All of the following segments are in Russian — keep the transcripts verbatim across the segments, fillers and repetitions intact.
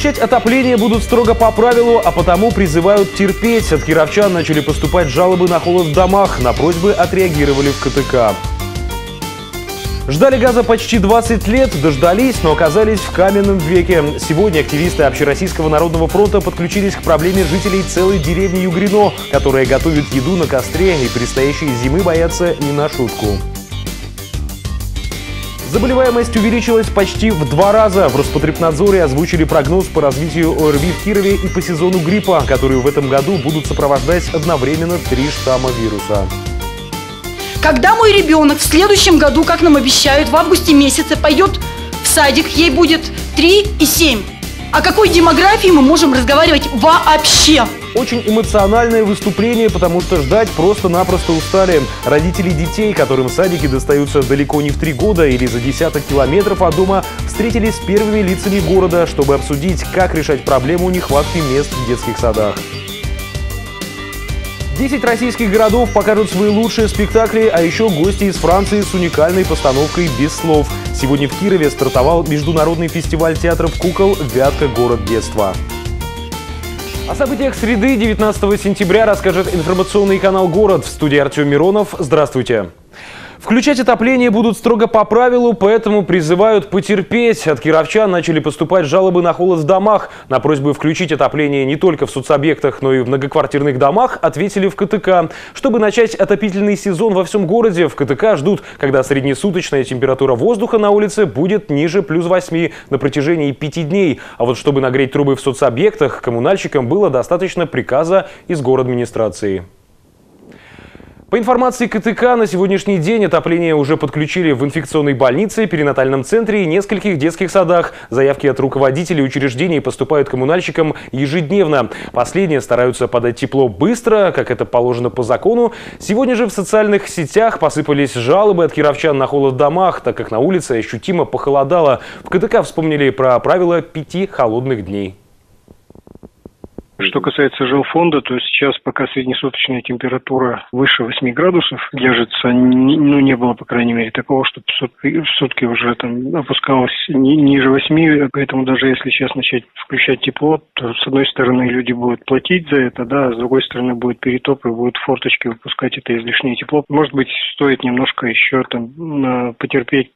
Включать отопление будут строго по правилу, а потому призывают терпеть. От кировчан начали поступать жалобы на холод в домах. На просьбы отреагировали в ка тэ ка. Ждали газа почти двадцать лет, дождались, но оказались в каменном веке. Сегодня активисты Общероссийского народного фронта подключились к проблеме жителей целой деревни Югрино, которые готовят еду на костре и предстоящей зимы боятся не на шутку. Заболеваемость увеличилась почти в два раза. В Роспотребнадзоре озвучили прогноз по развитию о эр ви в Кирове и по сезону гриппа, которые в этом году будут сопровождать одновременно три штамма вируса. Когда мой ребенок в следующем году, как нам обещают, в августе месяце пойдет в садик, ей будет три и семь. О какой демографии мы можем разговаривать вообще? Очень эмоциональное выступление, потому что ждать просто-напросто устали. Родители детей, которым садики достаются далеко не в три года или за десяток километров от дома, встретились с первыми лицами города, чтобы обсудить, как решать проблему нехватки мест в детских садах. Десять российских городов покажут свои лучшие спектакли, а еще гости из Франции с уникальной постановкой «Без слов». Сегодня в Кирове стартовал международный фестиваль театров кукол «Вятка. Город детства». О событиях среды девятнадцатого сентября расскажет информационный канал «Город». В студии Артем Миронов. Здравствуйте. Включать отопление будут строго по правилу, поэтому призывают потерпеть. От кировчан начали поступать жалобы на холод в домах. На просьбы включить отопление не только в соцобъектах, но и в многоквартирных домах ответили в ка тэ ка. Чтобы начать отопительный сезон во всем городе, в ка тэ ка ждут, когда среднесуточная температура воздуха на улице будет ниже плюс восьми на протяжении пяти дней. А вот чтобы нагреть трубы в соцобъектах, коммунальщикам было достаточно приказа из городадминистрации. По информации ка тэ ка, на сегодняшний день отопление уже подключили в инфекционной больнице, перинатальном центре и нескольких детских садах. Заявки от руководителей учреждений поступают коммунальщикам ежедневно. Последние стараются подать тепло быстро, как это положено по закону. Сегодня же в социальных сетях посыпались жалобы от кировчан на холод в домах, так как на улице ощутимо похолодало. В ка тэ ка вспомнили про правило пяти холодных дней. Что касается жилфонда, то сейчас пока среднесуточная температура выше восьми градусов держится, ну не было, по крайней мере, такого, чтобы в сутки, в сутки уже там опускалось ни, ниже восьми, поэтому даже если сейчас начать включать тепло, то с одной стороны люди будут платить за это, да, а с другой стороны будет перетоп и будут форточки выпускать это излишнее тепло. Может быть, стоит немножко еще там потерпеть.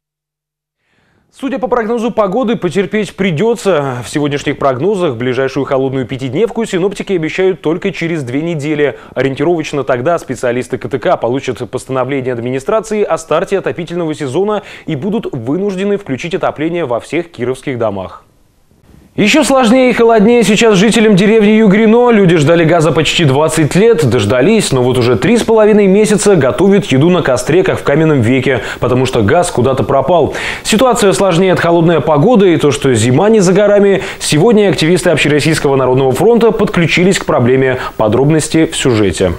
Судя по прогнозу погоды, потерпеть придется. В сегодняшних прогнозах ближайшую холодную пятидневку синоптики обещают только через две недели. Ориентировочно тогда специалисты ка тэ ка получат постановление администрации о старте отопительного сезона и будут вынуждены включить отопление во всех кировских домах. Еще сложнее и холоднее сейчас жителям деревни Югрино. Люди ждали газа почти двадцать лет, дождались, но вот уже три с половиной месяца готовят еду на костре, как в каменном веке, потому что газ куда-то пропал. Ситуация сложнее от холодной погоды и то, что зима не за горами. Сегодня активисты Общероссийского народного фронта подключились к проблеме. Подробности в сюжете.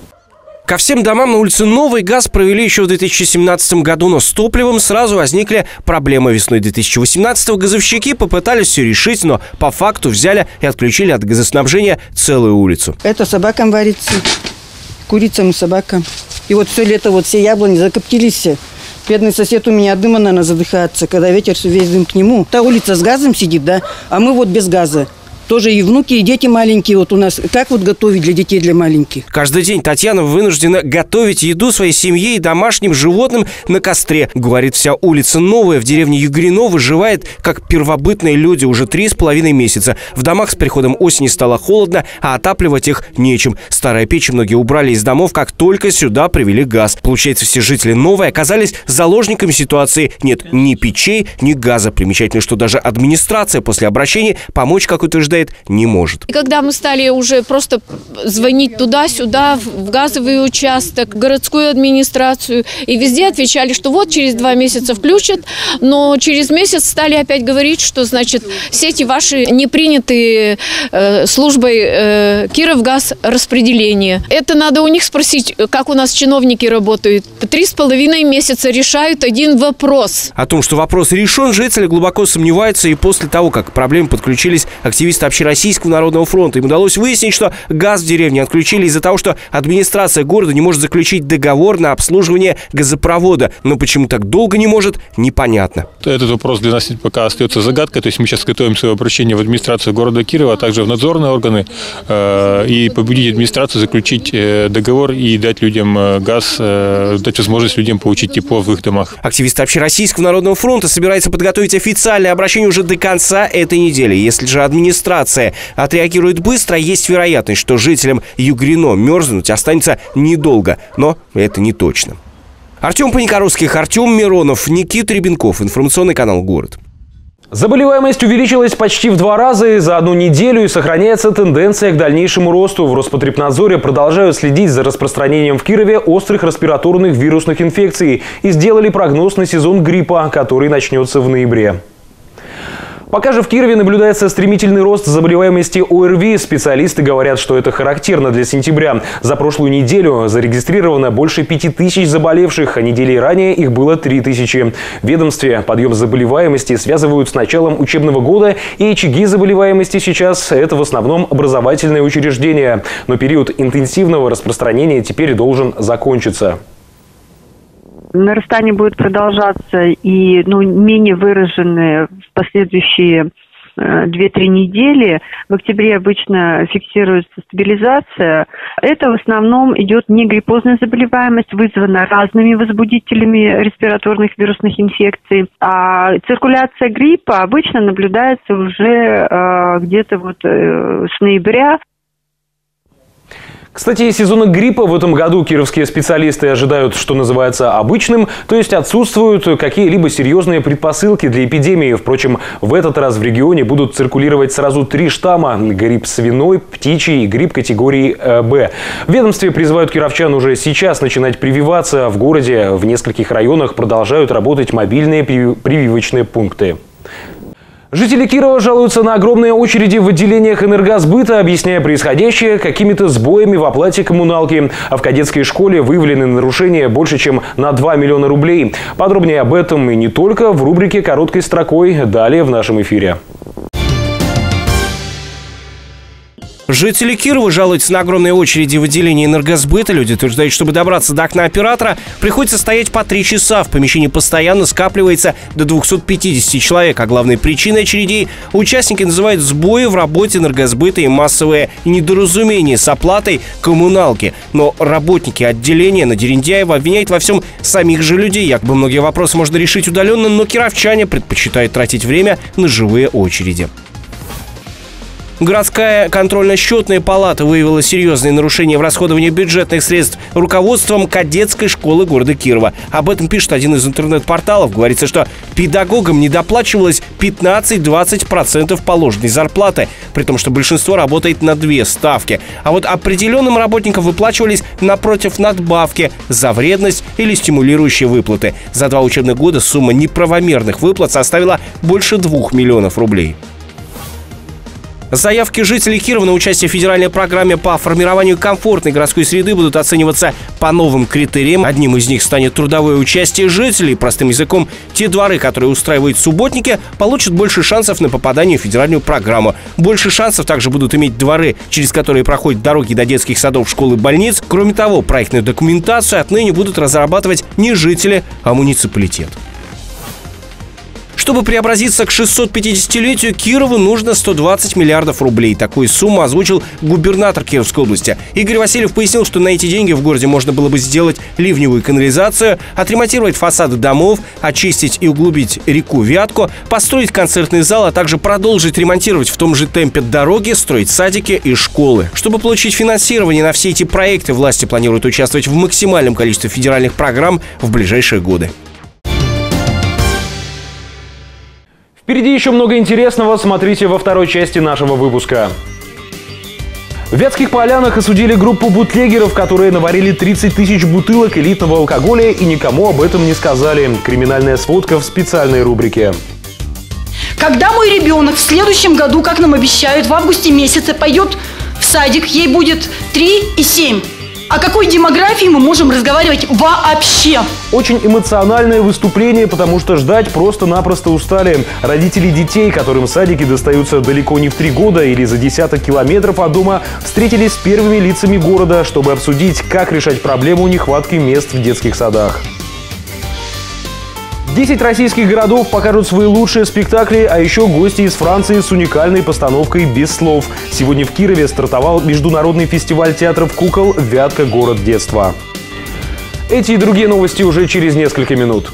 Ко всем домам на улице Новой газ провели еще в две тысячи семнадцатом году, но с топливом сразу возникли проблемы. Весной две тысячи восемнадцатого газовщики попытались все решить, но по факту взяли и отключили от газоснабжения целую улицу. Это собакам варится, курицам и собакам. И вот все лето вот все яблони закоптились все. Бедный сосед у меня от дыма, наверное, задыхается, когда ветер, все весь дым к нему. Та улица с газом сидит, да, а мы вот без газа. Тоже и внуки, и дети маленькие вот у нас. Как вот готовить для детей, для маленьких? Каждый день Татьяна вынуждена готовить еду своей семье и домашним животным на костре. Говорит, вся улица Новая в деревне Югрино выживает, как первобытные люди уже три с половиной месяца. В домах с приходом осени стало холодно, а отапливать их нечем. Старые печи многие убрали из домов, как только сюда привели газ. Получается, все жители Новой оказались заложниками ситуации. Нет ни печей, ни газа. Примечательно, что даже администрация после обращения помочь, как утверждает, не может. И когда мы стали уже просто звонить туда-сюда, в газовый участок, в городскую администрацию, и везде отвечали, что вот через два месяца включат, но через месяц стали опять говорить, что, значит, сети ваши не приняты э, службой э, Кировгаз распределения. Это надо у них спросить, как у нас чиновники работают. Три с половиной месяца решают один вопрос. О том, что вопрос решен, жители глубоко сомневаются и после того, как к проблеме подключились активисты активиста Общероссийского народного фронта. Им удалось выяснить, что газ в деревне отключили из-за того, что администрация города не может заключить договор на обслуживание газопровода. Но почему так долго не может, непонятно. Этот вопрос для нас пока остается загадкой. То есть мы сейчас готовим свое обращение в администрацию города Кирова, а также в надзорные органы э, и побудить администрацию заключить э, договор и дать людям э, газ, э, дать возможность людям получить тепло в их домах. Активист Общероссийского народного фронта собирается подготовить официальное обращение уже до конца этой недели. Если же администрация отреагирует быстро, есть вероятность, что жителям Югрино мерзнуть останется недолго. Но это не точно. Артем Паникоровских, Артем Миронов, Никита Ребенков. Информационный канал «Город». Заболеваемость увеличилась почти в два раза за одну неделю и сохраняется тенденция к дальнейшему росту. В Роспотребнадзоре продолжают следить за распространением в Кирове острых респираторных вирусных инфекций и сделали прогноз на сезон гриппа, который начнется в ноябре. Пока же в Кирове наблюдается стремительный рост заболеваемости ОРВИ. Специалисты говорят, что это характерно для сентября. За прошлую неделю зарегистрировано больше пяти тысяч заболевших, а недели ранее их было три тысячи. В ведомстве подъем заболеваемости связывают с началом учебного года, и очаги заболеваемости сейчас – это в основном образовательные учреждения. Но период интенсивного распространения теперь должен закончиться. Нарастание будет продолжаться и ну, менее выраженное в последующие э, две-три недели. В октябре обычно фиксируется стабилизация. Это в основном идет негриппозная заболеваемость, вызвана разными возбудителями респираторных вирусных инфекций. А циркуляция гриппа обычно наблюдается уже э, где-то вот э, с ноября. Кстати, сезона гриппа в этом году кировские специалисты ожидают, что называется, обычным, то есть отсутствуют какие-либо серьезные предпосылки для эпидемии. Впрочем, в этот раз в регионе будут циркулировать сразу три штамма – грипп свиной, птичий и грипп категории Б. В ведомстве призывают кировчан уже сейчас начинать прививаться. В городе в нескольких районах продолжают работать мобильные прививочные пункты. Жители Кирова жалуются на огромные очереди в отделениях энергосбыта, объясняя происходящее какими-то сбоями в оплате коммуналки. А в кадетской школе выявлены нарушения больше, чем на два миллиона рублей. Подробнее об этом и не только в рубрике «Короткой строкой» далее в нашем эфире. Жители Кирова жалуются на огромные очереди в отделении энергосбыта. Люди утверждают, чтобы добраться до окна оператора, приходится стоять по три часа. В помещении постоянно скапливается до двухсот пятидесяти человек. А главной причиной очередей участники называют сбои в работе энергосбыта и массовые недоразумения с оплатой коммуналки. Но работники отделения на Дерендяева обвиняют во всем самих же людей. Якобы многие вопросы можно решить удаленно, но кировчане предпочитают тратить время на живые очереди. Городская контрольно-счетная палата выявила серьезные нарушения в расходовании бюджетных средств руководством кадетской школы города Кирова. Об этом пишет один из интернет-порталов. Говорится, что педагогам не доплачивалось пятнадцать-двадцать процентов положенной зарплаты, при том, что большинство работает на две ставки. А вот определенным работникам выплачивались напротив надбавки за вредность или стимулирующие выплаты. За два учебных года сумма неправомерных выплат составила больше двух миллионов рублей. Заявки жителей Кирова на участие в федеральной программе по формированию комфортной городской среды будут оцениваться по новым критериям. Одним из них станет трудовое участие жителей. Простым языком, те дворы, которые устраивают субботники, получат больше шансов на попадание в федеральную программу. Больше шансов также будут иметь дворы, через которые проходят дороги до детских садов, школ и больниц. Кроме того, проектную документацию отныне будут разрабатывать не жители, а муниципалитет. Чтобы преобразиться к шестисотпятидесятилетию Кирову, нужно сто двадцать миллиардов рублей. Такую сумму озвучил губернатор Кировской области. Игорь Васильев пояснил, что на эти деньги в городе можно было бы сделать ливневую канализацию, отремонтировать фасады домов, очистить и углубить реку Вятку, построить концертный зал, а также продолжить ремонтировать в том же темпе дороги, строить садики и школы. Чтобы получить финансирование на все эти проекты, власти планируют участвовать в максимальном количестве федеральных программ в ближайшие годы. Впереди еще много интересного. Смотрите во второй части нашего выпуска. В Вятских Полянах осудили группу бутлегеров, которые наварили тридцать тысяч бутылок элитного алкоголя и никому об этом не сказали. Криминальная сводка в специальной рубрике. Когда мой ребенок в следующем году, как нам обещают, в августе месяце пойдет в садик, ей будет три и семь. О какой демографии мы можем разговаривать вообще? Очень эмоциональное выступление, потому что ждать просто-напросто устали. Родители детей, которым садики достаются далеко не в три года или за десяток километров от дома, встретились с первыми лицами города, чтобы обсудить, как решать проблему нехватки мест в детских садах. Десять российских городов покажут свои лучшие спектакли, а еще гости из Франции с уникальной постановкой «Без слов». Сегодня в Кирове стартовал международный фестиваль театров кукол «Вятка. Город детства». Эти и другие новости уже через несколько минут.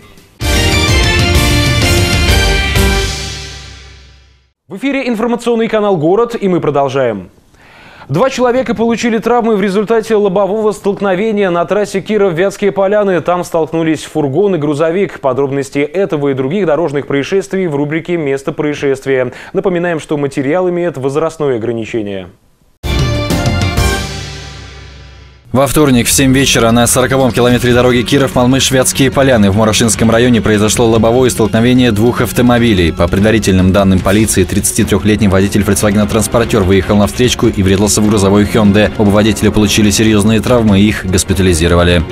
В эфире информационный канал «Город», и мы продолжаем. Два человека получили травмы в результате лобового столкновения на трассе Киров-Вятские Поляны. Там столкнулись фургон и грузовик. Подробности этого и других дорожных происшествий в рубрике «Место происшествия». Напоминаем, что материал имеет возрастное ограничение. Во вторник в семь вечера на сороковом километре дороги Киров-Малмыш-Вятские Поляны в Морошинском районе произошло лобовое столкновение двух автомобилей. По предварительным данным полиции, тридцатитрёхлетний водитель Volkswagen-транспортер выехал на встречку и врезался в грузовой Hyundai. Оба водителя получили серьезные травмы и их госпитализировали.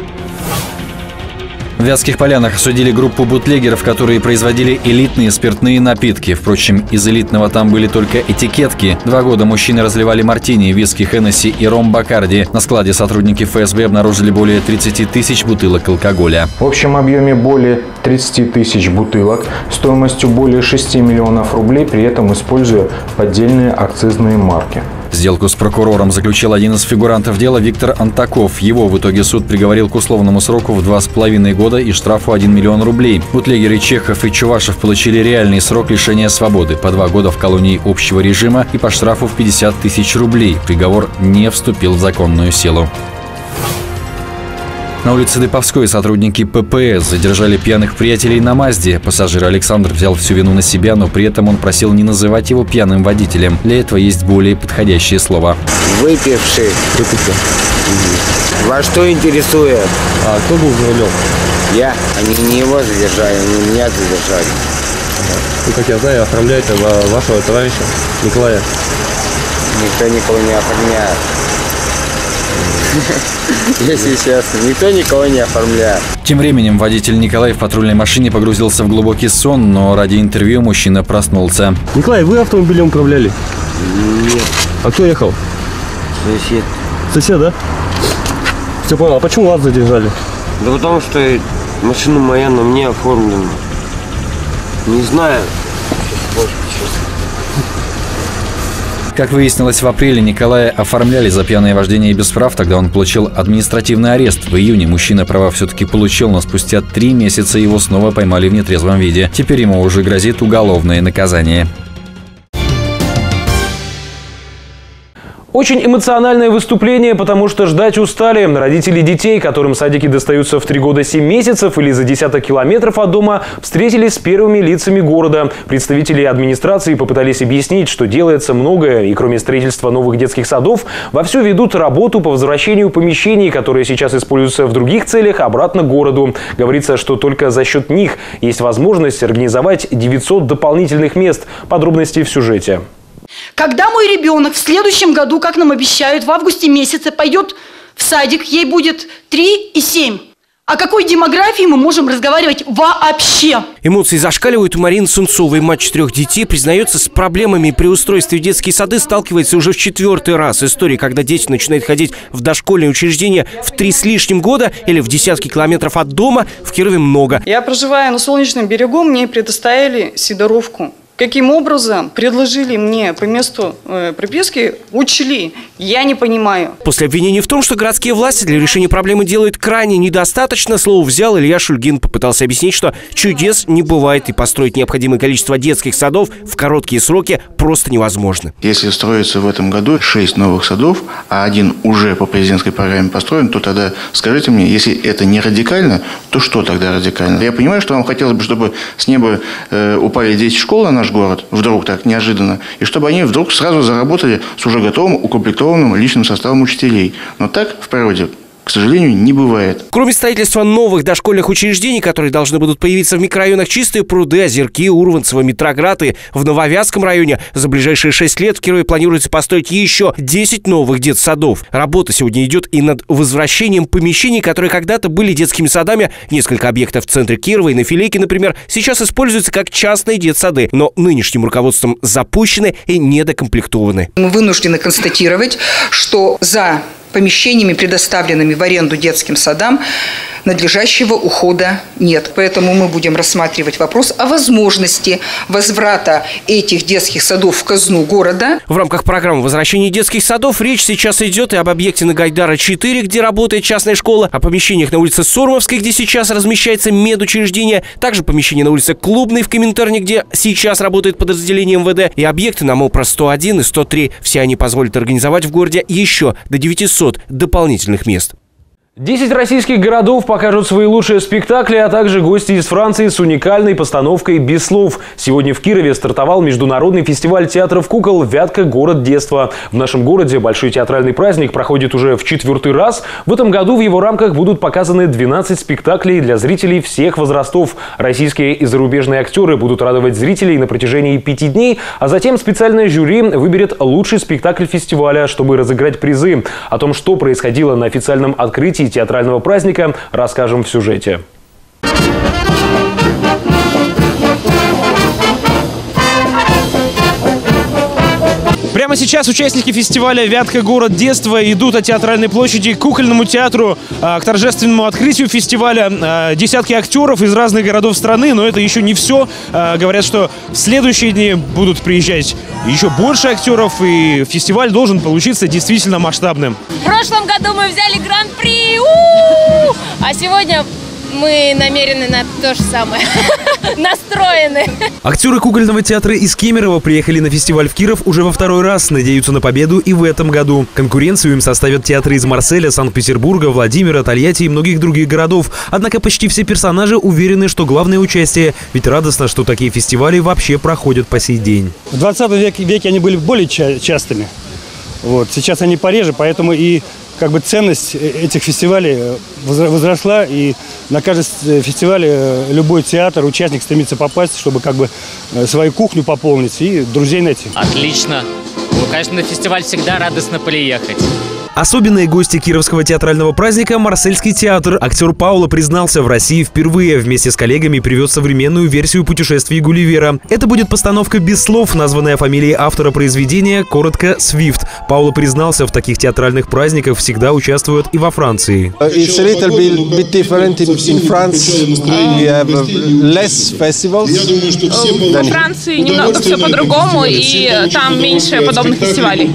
В Вятских Полянах осудили группу бутлегеров, которые производили элитные спиртные напитки. Впрочем, из элитного там были только этикетки. Два года мужчины разливали мартини, виски Хеннесси и ром Бакарди. На складе сотрудники эф эс бэ обнаружили более тридцати тысяч бутылок алкоголя. В общем объеме более тридцати тысяч бутылок стоимостью более шести миллионов рублей, при этом используя поддельные акцизные марки. Сделку с прокурором заключил один из фигурантов дела Виктор Антаков. Его в итоге суд приговорил к условному сроку в два с половиной года и штрафу один миллион рублей. Бутлегеры Чехов и Чувашев получили реальный срок лишения свободы по два года в колонии общего режима и по штрафу в пятьдесят тысяч рублей. Приговор не вступил в законную силу. На улице Дыповской сотрудники пэ пэ эс задержали пьяных приятелей на Мазде. Пассажир Александр взял всю вину на себя, но при этом он просил не называть его пьяным водителем. Для этого есть более подходящее слово. Выпивший. Выпивший. Угу. Вас что интересует? А кто был за рулем? Я. Они не его задержали, они меня задержали. Ну, как я знаю, оформляете вашего товарища Николая. Никто никого не оформляет. Если честно, никто никого не оформляет. Тем временем водитель Николай в патрульной машине погрузился в глубокий сон, но ради интервью мужчина проснулся. Николай, вы автомобилем управляли? Нет. А кто ехал? Сосед. Сосед, да? Все понял. А почему вас задержали? Да потому что машина моя на мне оформлена. Не знаю. Как выяснилось, в апреле Николая оформляли за пьяное вождение без прав. Тогда он получил административный арест. В июне мужчина права все-таки получил, но спустя три месяца его снова поймали в нетрезвом виде. Теперь ему уже грозит уголовное наказание. Очень эмоциональное выступление, потому что ждать устали. Родители детей, которым садики достаются в три года семь месяцев или за десяток километров от дома, встретились с первыми лицами города. Представители администрации попытались объяснить, что делается многое, и кроме строительства новых детских садов, вовсю ведут работу по возвращению помещений, которые сейчас используются в других целях, обратно к городу. Говорится, что только за счет них есть возможность организовать девятьсот дополнительных мест. Подробности в сюжете. Когда мой ребенок в следующем году, как нам обещают, в августе месяце пойдет в садик, ей будет три и семь. О какой демографии мы можем разговаривать вообще? Эмоции зашкаливают у Марины Сунцовой. Мать четырех детей признается, с проблемами при устройстве в детские сады сталкивается уже в четвертый раз. История, когда дети начинают ходить в дошкольные учреждения в три с лишним года или в десятки километров от дома, в Кирове много. Я проживаю на Солнечном берегу, мне предоставили Сидоровку. Каким образом предложили мне по месту э, приписки, учли, я не понимаю. После обвинений в том, что городские власти для решения проблемы делают крайне недостаточно, слово взял Илья Шульгин. Попытался объяснить, что чудес не бывает и построить необходимое количество детских садов в короткие сроки просто невозможно. Если строится в этом году шесть новых садов, а один уже по президентской программе построен, то тогда скажите мне, если это не радикально, то что тогда радикально? Я понимаю, что вам хотелось бы, чтобы с неба э, упали десять школ на наш город, вдруг так, неожиданно, и чтобы они вдруг сразу заработали с уже готовым, укомплектованным личным составом учителей. Но так в природе, к сожалению, не бывает. Кроме строительства новых дошкольных учреждений, которые должны будут появиться в микрорайонах Чистые пруды, Озерки, Урванцево, Метроград и в Нововятском районе, за ближайшие шесть лет в Кирове планируется построить еще десять новых детсадов. Работа сегодня идет и над возвращением помещений, которые когда-то были детскими садами. Несколько объектов в центре Кирова и на Филейке, например, сейчас используются как частные детсады, но нынешним руководством запущены и недокомплектованы. Мы вынуждены констатировать, что за помещениями, предоставленными в аренду детским садам, надлежащего ухода нет. Поэтому мы будем рассматривать вопрос о возможности возврата этих детских садов в казну города. В рамках программы возвращения детских садов речь сейчас идет и об объекте на Гайдара четыре, где работает частная школа, о помещениях на улице Сормовской, где сейчас размещается медучреждение, также помещение на улице Клубной в Коминтерне, где сейчас работает подразделение эм вэ дэ, и объекты на МОПРа сто один и сто три. Все они позволят организовать в городе еще до девятисот дополнительных мест. Десять российских городов покажут свои лучшие спектакли, а также гости из Франции с уникальной постановкой «Без слов». Сегодня в Кирове стартовал международный фестиваль театров кукол «Вятка. Город детства». В нашем городе большой театральный праздник проходит уже в четвертый раз. В этом году в его рамках будут показаны двенадцать спектаклей для зрителей всех возрастов. Российские и зарубежные актеры будут радовать зрителей на протяжении пяти дней, а затем специальное жюри выберет лучший спектакль фестиваля, чтобы разыграть призы. О том, что происходило на официальном открытии театрального праздника, расскажем в сюжете. Прямо сейчас участники фестиваля «Вятка. Город детства» идут от Театральной площади к кукольному театру, к торжественному открытию фестиваля. Десятки актеров из разных городов страны, но это еще не все. Говорят, что в следующие дни будут приезжать еще больше актеров, и фестиваль должен получиться действительно масштабным. В прошлом году мы взяли гран-при, у-у-у! А сегодня мы намерены на то же самое. Настроены. Актеры кукольного театра из Кемерово приехали на фестиваль в Киров уже во второй раз. Надеются на победу и в этом году. Конкуренцию им составят театры из Марселя, Санкт-Петербурга, Владимира, Тольятти и многих других городов. Однако почти все персонажи уверены, что главное участие. Ведь радостно, что такие фестивали вообще проходят по сей день. В двадцатом веке, веке они были более ча частыми. Вот. Сейчас они пореже, поэтому и как бы ценность этих фестивалей возросла, и на каждый фестиваль любой театр, участник стремится попасть, чтобы как бы свою кухню пополнить и друзей найти. Отлично. Ну, конечно, на фестиваль всегда радостно приехать. Особенные гости кировского театрального праздника – Марсельский театр. Актер Пауло признался, в России впервые вместе с коллегами привез современную версию путешествий Гулливера. Это будет постановка «Без слов», названная фамилией автора произведения, коротко «Свифт». Пауло признался, в таких театральных праздниках всегда участвуют и во Франции. Во Франции немного все по-другому, и там меньше подобных фестивалей.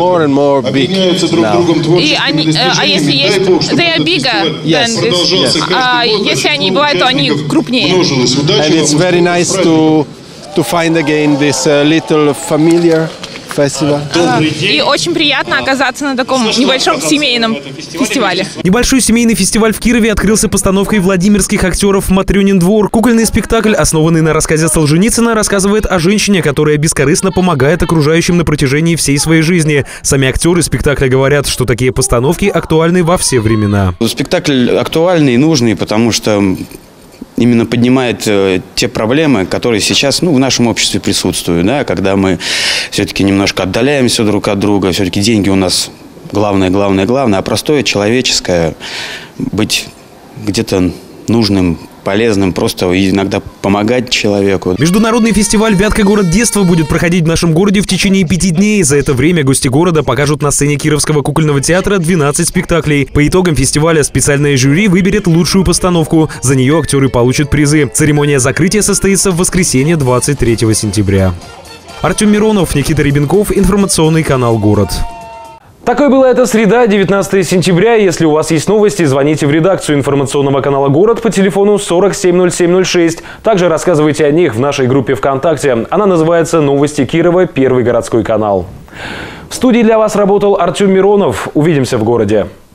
И они, а если есть, they are bigger than this. А если они бывают, то они крупнее. And it's very nice to to find again this uh, little familiar festival. И очень приятно оказаться на таком небольшом семейном фестивале. Небольшой семейный фестиваль в Кирове открылся постановкой владимирских актеров «Матрёнин двор». Кукольный спектакль, основанный на рассказе Солженицына, рассказывает о женщине, которая бескорыстно помогает окружающим на протяжении всей своей жизни. Сами актеры спектакля говорят, что такие постановки актуальны во все времена. Спектакль актуальный и нужный, потому что именно поднимает э, те проблемы, которые сейчас, ну, в нашем обществе присутствуют, да, когда мы все-таки немножко отдаляемся друг от друга, все-таки деньги у нас главное, главное, главное, а простое человеческое, быть где-то нужным, полезным, просто иногда помогать человеку. Международный фестиваль «Вятка. Город детства» будет проходить в нашем городе в течение пяти дней. За это время гости города покажут на сцене Кировского кукольного театра двенадцать спектаклей. По итогам фестиваля специальное жюри выберет лучшую постановку. За нее актеры получат призы. Церемония закрытия состоится в воскресенье двадцать третьего сентября. Артем Миронов, Никита Рябенков, информационный канал «Город». Такой была эта среда, девятнадцатое сентября. Если у вас есть новости, звоните в редакцию информационного канала «Город» по телефону сорок семь ноль семь ноль шесть. Также рассказывайте о них в нашей группе ВКонтакте. Она называется «Новости Кирова. Первый городской канал». В студии для вас работал Артем Миронов. Увидимся в городе.